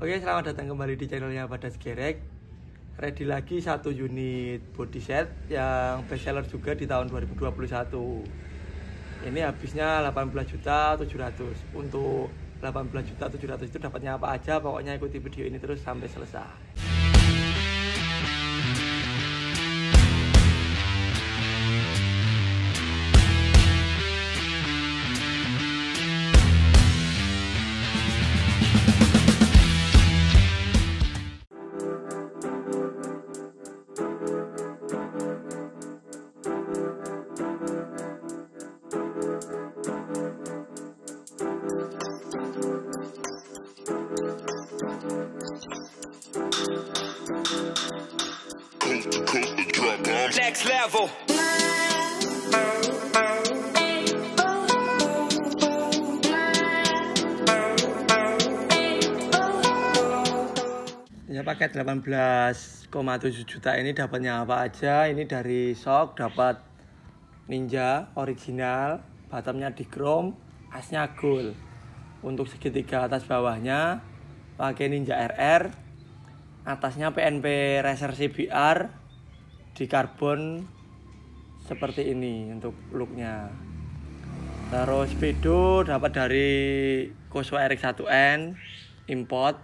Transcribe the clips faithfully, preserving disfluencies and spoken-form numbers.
Oke, selamat datang kembali di channelnya Badas Gerek. Ready lagi satu unit body set yang best seller juga di tahun dua ribu dua puluh satu. Ini habisnya delapan belas juta tujuh ratus. Untuk delapan belas juta tujuh ratus itu dapatnya apa aja? Pokoknya ikuti video ini terus sampai selesai. Next level. Ya, paket delapan belas koma tujuh juta ini dapatnya apa aja? Ini dari Shock dapat Ninja original, bottomnya di chrome, asnya gold. Untuk segitiga atas bawahnya pakai Ninja R R, atasnya P N P Racer C B R di karbon seperti ini untuk looknya. Terus speedo dapat dari Coswa R X satu N import,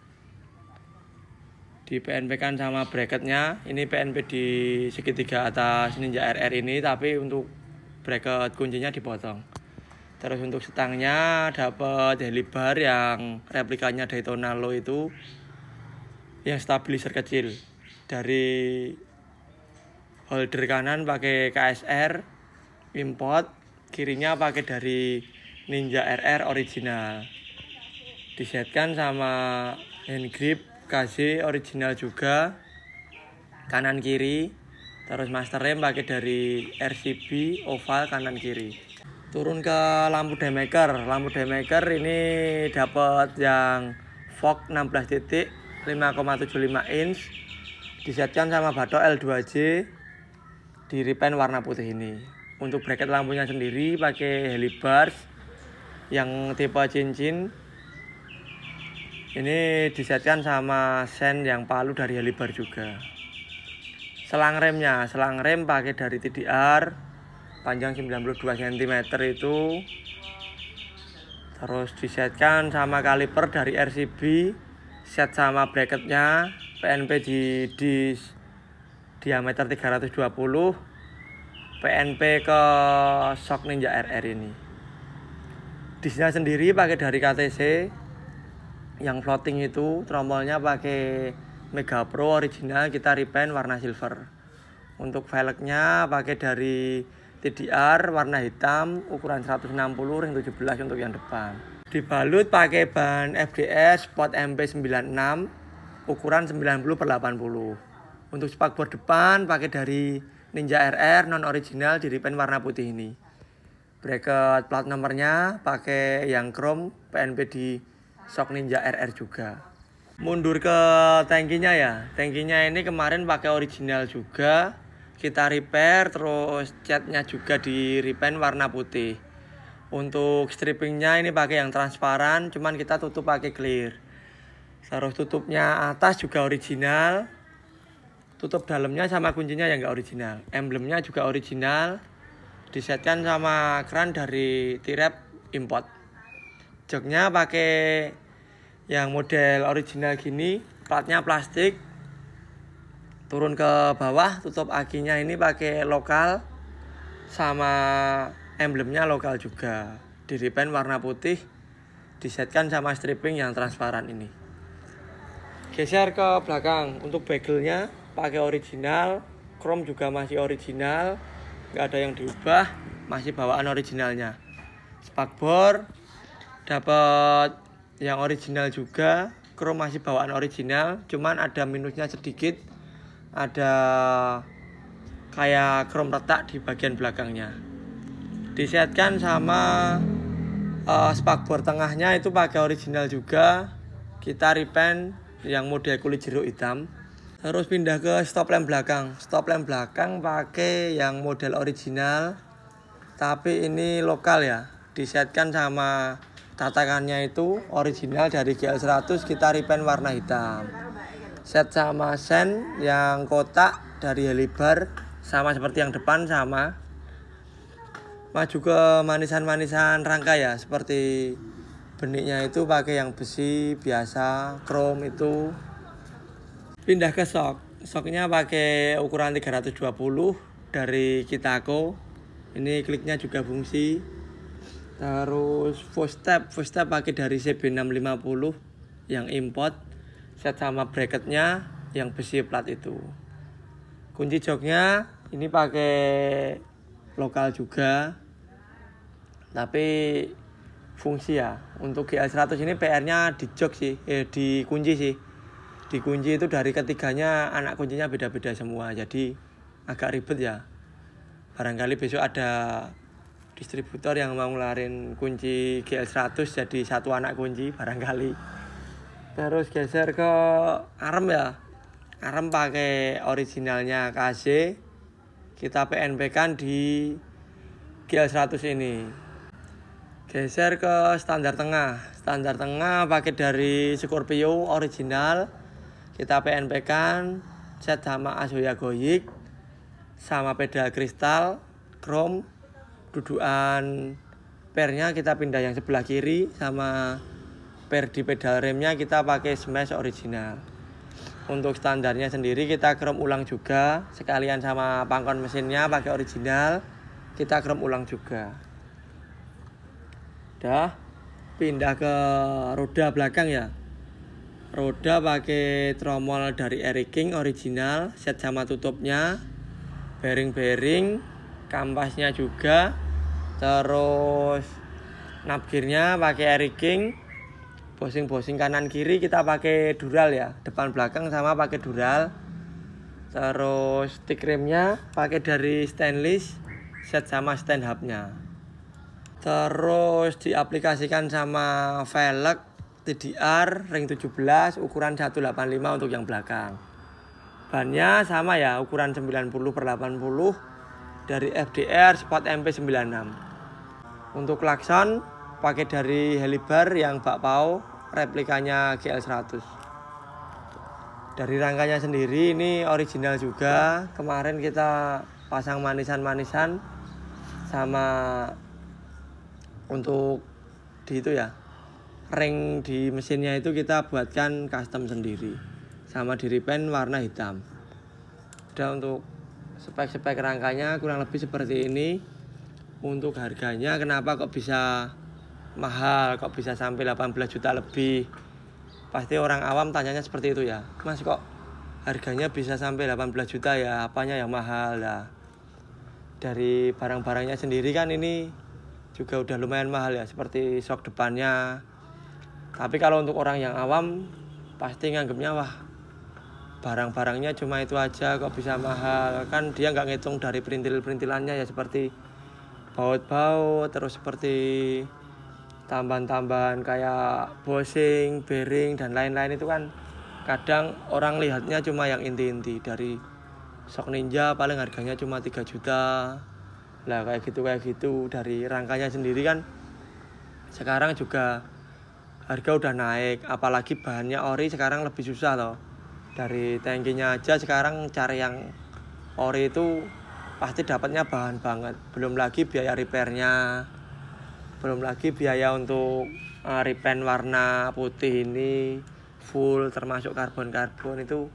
di P N P kan sama bracketnya. Ini P N P di segitiga atas Ninja R R ini, tapi untuk bracket kuncinya dipotong. Terus untuk stangnya dapat helibar yang replikanya Daytona Low itu, yang stabilizer kecil. Dari holder kanan pakai K S R import, kirinya pakai dari Ninja R R original. Disetkan sama hand grip K Z original juga, kanan kiri. Terus master rem pakai dari R C B oval kanan kiri. Turun ke lampu daymaker. Lampu daymaker ini dapat yang fog enam belas titik lima koma tujuh lima inch, disetkan sama batok L dua J di repaint warna putih ini. Untuk bracket lampunya sendiri pakai helibars yang tipe cincin. Ini disetkan sama sen yang palu dari helibar juga. Selang remnya, selang rem pakai dari T D R panjang sembilan puluh dua sentimeter itu. Terus disetkan sama kaliper dari R C B, set sama bracketnya P N P di dis diameter tiga ratus dua puluh, P N P ke Shock Ninja R R ini. Disnya sendiri pakai dari K T C yang floating itu, tromolnya pakai Mega Pro original, kita repaint warna silver. Untuk velgnya pakai dari T D R warna hitam, ukuran seratus enam puluh ring tujuh belas untuk yang depan. Dibalut pakai ban F D S Sport M P sembilan puluh enam, ukuran sembilan puluh per delapan puluh. Untuk spakbor depan pakai dari Ninja R R non original di repaint warna putih ini. Bracket plat nomornya pakai yang chrome, P N P di Shock Ninja R R juga. Mundur ke tangkinya ya. Tangkinya ini kemarin pakai original juga, kita repair, terus catnya juga di repaint warna putih. Untuk strippingnya ini pakai yang transparan, cuman kita tutup pakai clear. Terus tutupnya atas juga original, tutup dalamnya sama kuncinya yang enggak original. Emblemnya juga original, disetkan sama kran dari T-Rap import. Joknya pakai yang model original gini, platnya plastik. Turun ke bawah, tutup akinya ini pakai lokal, sama emblemnya lokal juga. Di repaint warna putih, disetkan sama stripping yang transparan ini. Geser ke belakang. Untuk begelnya pakai original, chrome juga masih original, nggak ada yang diubah, masih bawaan originalnya. Spakbor dapat yang original juga, chrome masih bawaan original, cuman ada minusnya sedikit. Ada kayak chrome retak di bagian belakangnya. Disetkan sama uh, spakbor tengahnya itu pakai original juga, kita repaint yang model kulit jeruk hitam. Terus pindah ke stop lamp belakang. Stop lamp belakang pakai yang model original, tapi ini lokal ya. Disetkan sama tatakannya itu original dari G L seratus kita repaint warna hitam. Set sama sen yang kotak dari Helibar sama seperti yang depan sama. Maju ke manisan-manisan rangka ya, seperti beniknya itu pakai yang besi biasa, chrome itu. Pindah ke sok. Soknya pakai ukuran tiga ratus dua puluh dari Kitako. Ini kliknya juga fungsi. Terus footstep, footstep pakai dari C B enam lima nol yang import. Set sama bracketnya yang besi plat itu. Kunci joknya ini pakai lokal juga. Tapi fungsi ya. Untuk G L seratus ini P R-nya di jok sih, eh di kunci sih. Di kunci itu dari ketiganya anak kuncinya beda-beda semua. Jadi agak ribet ya. Barangkali besok ada distributor yang mau ngelarin kunci G L seratus jadi satu anak kunci barangkali. Terus geser ke arem ya. Arem pakai originalnya K Z. Kita P N P kan di G L seratus ini. Geser ke standar tengah. Standar tengah pakai dari Scorpio original. Kita P N P kan set sama Asoya Goyik sama pedal kristal chrome. Dudukan pernya kita pindah yang sebelah kiri, sama per di pedal remnya kita pakai smash original. Untuk standarnya sendiri kita chrome ulang juga, sekalian sama pangkon mesinnya pakai original, kita chrome ulang juga. Udah, pindah ke roda belakang ya. Roda pakai tromol dari Eric King original, set sama tutupnya, bearing-bearing, kampasnya juga. Terus nabgirnya pakai Eric King. Bosing-bosing kanan kiri kita pakai dural ya, depan belakang sama pakai dural. Terus stick remnya pakai dari stainless, set sama stand hubnya. Terus diaplikasikan sama velg T D R ring tujuh belas ukuran seratus delapan puluh lima untuk yang belakang. Bannya sama ya, ukuran sembilan puluh per delapan puluh dari F D R Sport M P sembilan puluh enam. Untuk klakson pakai dari Helibar yang bakpao, replikanya G L seratus. Dari rangkanya sendiri ini original juga. Kemarin kita pasang manisan-manisan sama untuk di itu ya, ring di mesinnya itu kita buatkan custom sendiri, sama di repaint warna hitam. Udah, untuk spek-spek rangkanya kurang lebih seperti ini. Untuk harganya kenapa kok bisa mahal, kok bisa sampai delapan belas juta lebih? Pasti orang awam tanyanya seperti itu ya, Mas kok harganya bisa sampai delapan belas juta ya, apanya yang mahal lah. Dari barang-barangnya sendiri kan ini juga udah lumayan mahal ya, seperti sok depannya. Tapi kalau untuk orang yang awam pasti nganggapnya wah, barang-barangnya cuma itu aja kok bisa mahal. Kan dia nggak ngitung dari perintil-perintilannya ya, seperti baut-baut, terus seperti tambahan-tambahan kayak bosing, bearing dan lain-lain. Itu kan kadang orang lihatnya cuma yang inti-inti. Dari Shock Ninja paling harganya cuma tiga juta lah, kayak gitu kayak gitu. Dari rangkanya sendiri kan sekarang juga harga udah naik, apalagi bahannya ori sekarang lebih susah loh. Dari tankinya aja sekarang cari yang ori itu pasti dapatnya bahan banget. Belum lagi biaya repairnya, belum lagi biaya untuk uh, repaint warna putih ini full termasuk karbon-karbon. Itu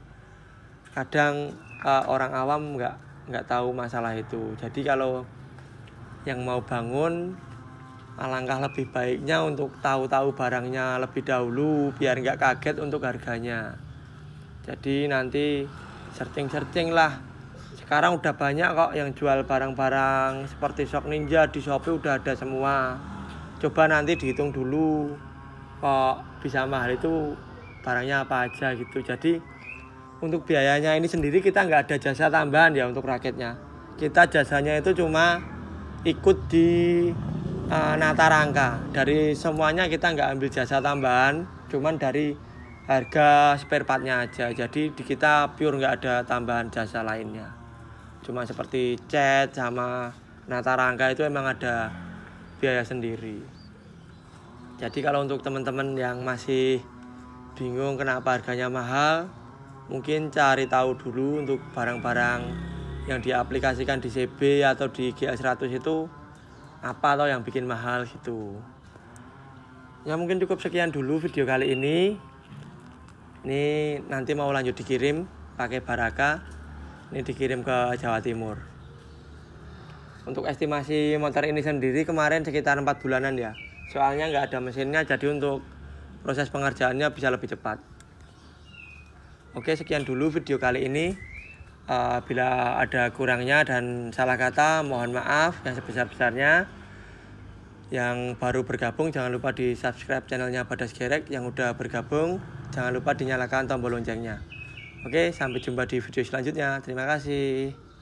kadang uh, orang awam nggak nggak tahu masalah itu. Jadi kalau yang mau bangun, alangkah lebih baiknya untuk tahu-tahu barangnya lebih dahulu biar nggak kaget untuk harganya. Jadi nanti searching-searching lah. Sekarang udah banyak kok yang jual barang-barang seperti Shock Ninja di Shopee, udah ada semua. Coba nanti dihitung dulu kok bisa mahal itu barangnya apa aja gitu. Jadi untuk biayanya ini sendiri kita nggak ada jasa tambahan ya untuk raketnya. Kita jasanya itu cuma ikut di uh, nata rangka. Dari semuanya kita nggak ambil jasa tambahan, cuman dari harga spare partnya aja. Jadi di kita pure nggak ada tambahan jasa lainnya. Cuma seperti cat sama nata rangka itu emang ada biaya sendiri. Jadi kalau untuk teman-teman yang masih bingung kenapa harganya mahal, mungkin cari tahu dulu untuk barang-barang yang diaplikasikan di C B atau di G A seratus itu apa atau yang bikin mahal gitu. Ya mungkin cukup sekian dulu video kali ini. Ini nanti mau lanjut dikirim pakai Baraka. Ini dikirim ke Jawa Timur. Untuk estimasi motor ini sendiri kemarin sekitar empat bulanan ya. Soalnya nggak ada mesinnya, jadi untuk proses pengerjaannya bisa lebih cepat. Oke, sekian dulu video kali ini. Uh, bila ada kurangnya dan salah kata, mohon maaf yang sebesar-besarnya. Yang baru bergabung jangan lupa di subscribe channelnya Badas Gerek. Yang udah bergabung jangan lupa dinyalakan tombol loncengnya. Oke, sampai jumpa di video selanjutnya. Terima kasih.